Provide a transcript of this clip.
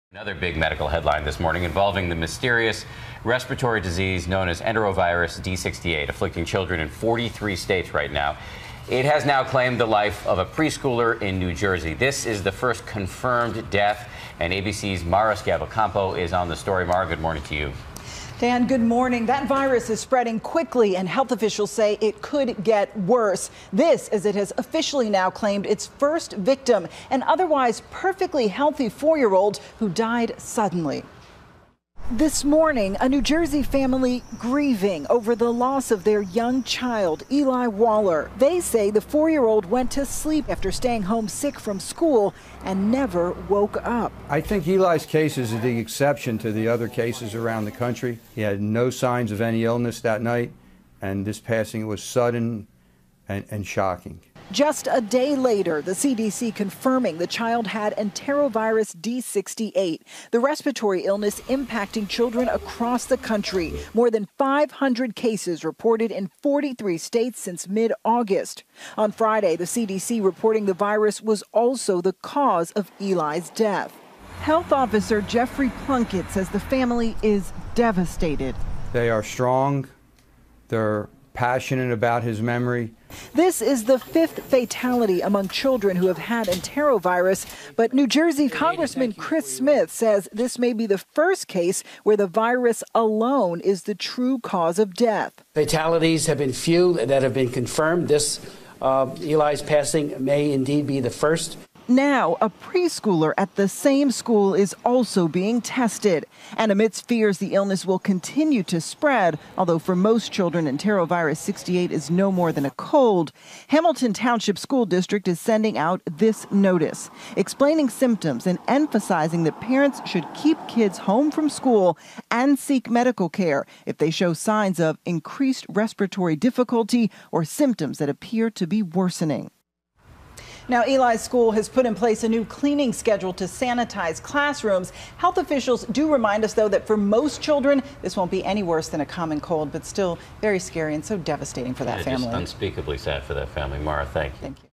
Another big medical headline this morning involving the mysterious respiratory disease known as Enterovirus D68, afflicting children in 43 states right now. It has now claimed the life of a preschooler in New Jersey. This is the first confirmed death, and ABC's Mara Schiavocampo is on the story. Mara, good morning to you. Dan, good morning. That virus is spreading quickly, and health officials say it could get worse. This as it has officially now claimed its first victim, an otherwise perfectly healthy 4-year-old who died suddenly. This morning, a New Jersey family grieving over the loss of their young child, Eli Waller. They say the 4-year-old went to sleep after staying home sick from school and never woke up. I think Eli's case is the exception to the other cases around the country. He had no signs of any illness that night, and this passing was sudden and shocking. Just a day later, the CDC confirming the child had Enterovirus D68, the respiratory illness impacting children across the country. More than 500 cases reported in 43 states since mid-August. On Friday, the CDC reporting the virus was also the cause of Eli's death. Health Officer Jeffrey Plunkett says the family is devastated. They are strong. They're passionate about his memory. This is the 5th fatality among children who have had enterovirus, but New Jersey Congressman Chris Smith says this may be the first case where the virus alone is the true cause of death. Fatalities have been few that have been confirmed. This Eli's passing may indeed be the first. Now, a preschooler at the same school is also being tested. And amidst fears the illness will continue to spread, although for most children, Enterovirus 68 is no more than a cold, Hamilton Township School District is sending out this notice, explaining symptoms and emphasizing that parents should keep kids home from school and seek medical care if they show signs of increased respiratory difficulty or symptoms that appear to be worsening. Now, Eli's school has put in place a new cleaning schedule to sanitize classrooms. Health officials do remind us, though, that for most children, this won't be any worse than a common cold, but still very scary and so devastating for that family. Just unspeakably sad for that family. Mara, thank you. Thank you.